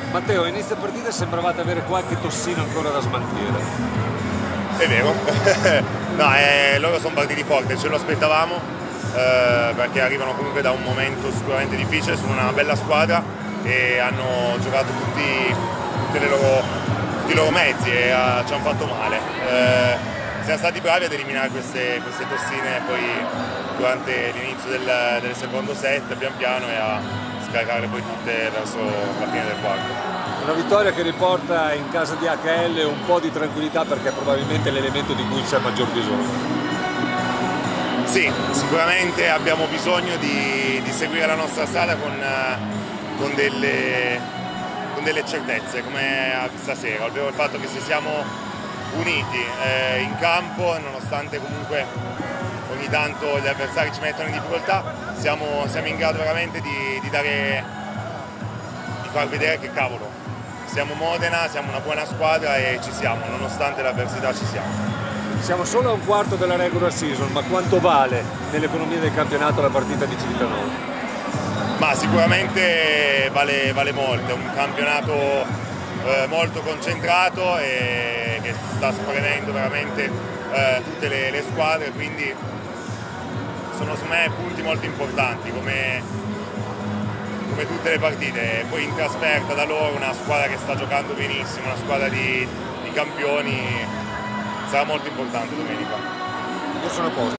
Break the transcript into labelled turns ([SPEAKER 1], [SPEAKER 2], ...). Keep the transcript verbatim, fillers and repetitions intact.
[SPEAKER 1] Matteo, a inizio partita sembravate avere qualche tossina ancora da smaltire.
[SPEAKER 2] È vero, no, eh, loro sono partiti forti, ce lo aspettavamo eh, perché arrivano comunque da un momento sicuramente difficile, sono una bella squadra e hanno giocato tutti, tutti, le loro, tutti i loro mezzi e uh, ci hanno fatto male. Eh, siamo stati bravi ad eliminare queste, queste tossine poi durante l'inizio del, del secondo set pian piano e a scaricarle poi tutte verso la fine del quarto.
[SPEAKER 1] Una vittoria che riporta in casa di H L un po' di tranquillità perché è probabilmente l'elemento di cui c'è maggior bisogno.
[SPEAKER 2] Sì, sicuramente abbiamo bisogno di, di seguire la nostra strada con, con, delle, con delle certezze come stasera, ovvero il fatto che se siamo uniti eh, in campo, nonostante comunque ogni tanto gli avversari ci mettono in difficoltà, siamo, siamo in grado veramente di, di, dare, di far vedere che cavolo, siamo Modena, siamo una buona squadra e ci siamo, nonostante l'avversità ci siamo.
[SPEAKER 1] Siamo solo a un quarto della regular season, ma quanto vale nell'economia del campionato la partita di Civitanova?
[SPEAKER 2] Ma sicuramente vale, vale molto, è un campionato eh, molto concentrato e che sta spremendo veramente eh, tutte le, le squadre, quindi sono su me punti molto importanti come, come tutte le partite. Poi in trasferta da loro una squadra che sta giocando benissimo, una squadra di, di campioni, sarà molto importante domenica.
[SPEAKER 1] Io sono a posto.